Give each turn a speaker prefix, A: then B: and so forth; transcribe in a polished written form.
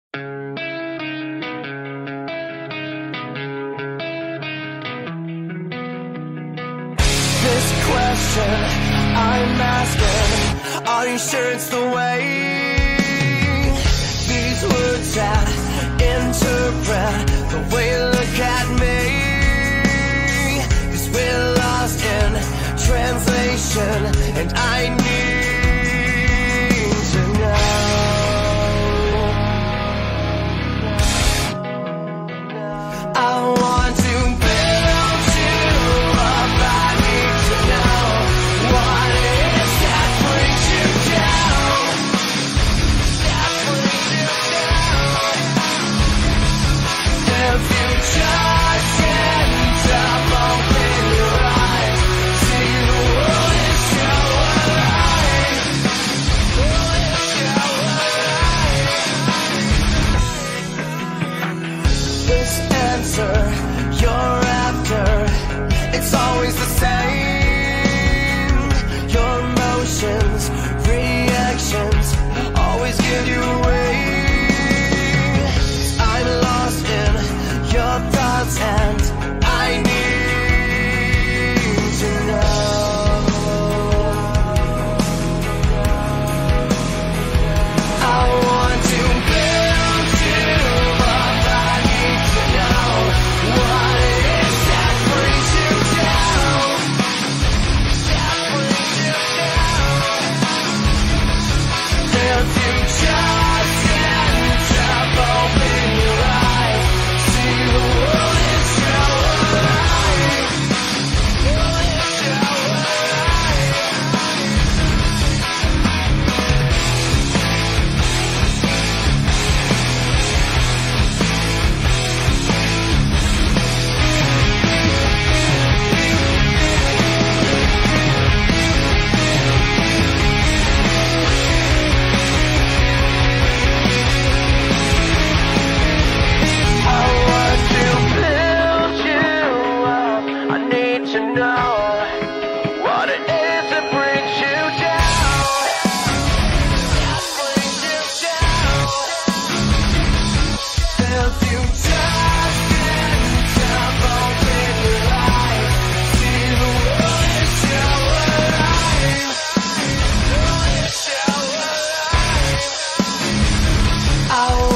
A: This question I'm asking, are you sure it's the way? These words that interpret the way you look at me, 'cause we're lost in translation, and I need to know. I want to build you up. I need to know what it is that brings you down. That brings you down. If you just end up open your eyes, see the world is so alive. World is so alive. This answer you're after, it's always the same. Your emotions, reactions, always give you away. I'm lost in your thoughts, and I need to know. I want to build you up. I need to know what it is that brings you down. That brings you down. If you just end up open your eyes, see the world is so alive. World is so alive. I want to build you up. I need to know what it is that brings you down. That brings you down. If you just end up open your eyes, see the world is so alive. World is so alive. I